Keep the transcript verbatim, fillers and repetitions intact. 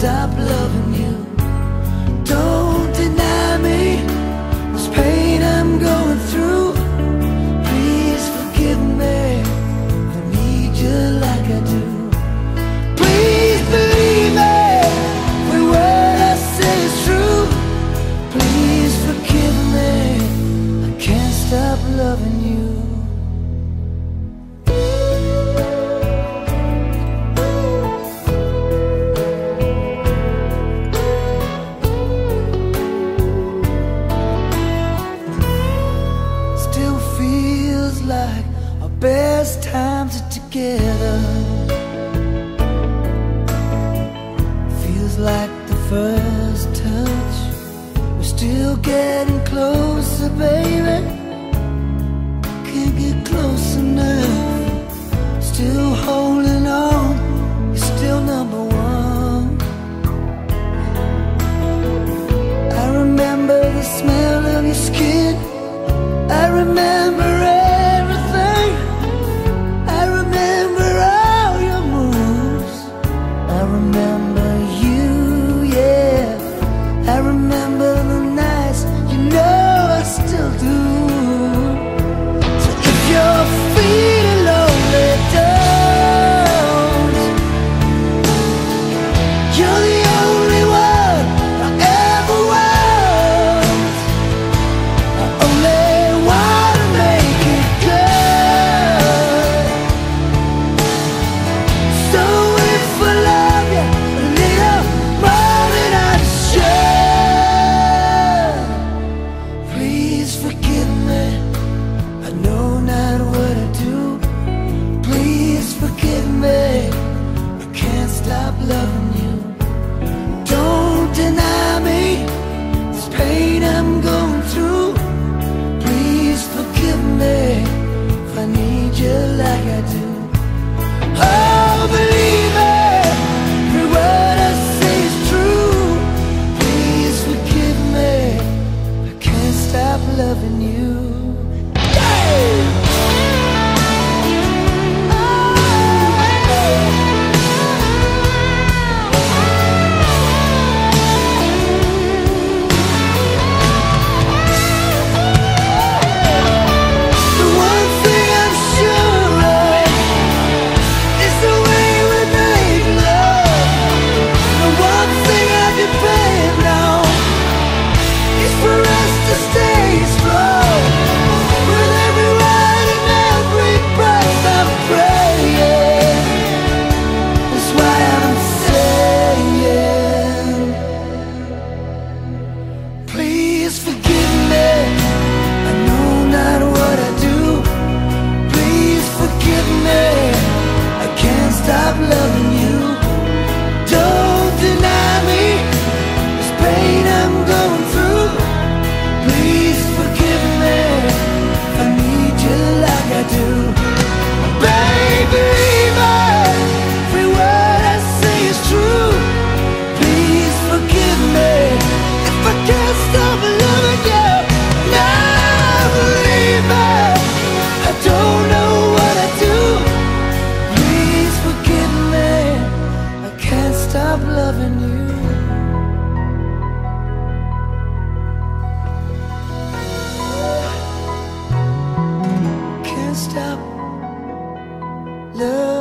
stop loving you. Don't deny me this pain I'm going through. Please forgive me, I need you like I do. Please believe me, every word I say is true. Please forgive me, I can't stop loving you. Like our best times are together. Feels like the first touch. We're still getting closer, baby. Can't get close enough. Still holding on, you're still number one. I remember the smell of your skin. I remember loving you. Don't deny me this pain I'm going through. Please forgive me if I need you like I do. Oh, believe me, every word I say is true. Please forgive me, I can't stop loving you. Yeah! Please forgive me, I know not what I do. Please forgive me, I can't stop loving you. Don't deny me this pain I'm going through. Please forgive me, I need you like I do. Baby, every word I say is true. Please forgive me if I can't stop loving you. Now believe me, I don't know what I do. Please forgive me, I can't stop loving you. Can't stop loving you.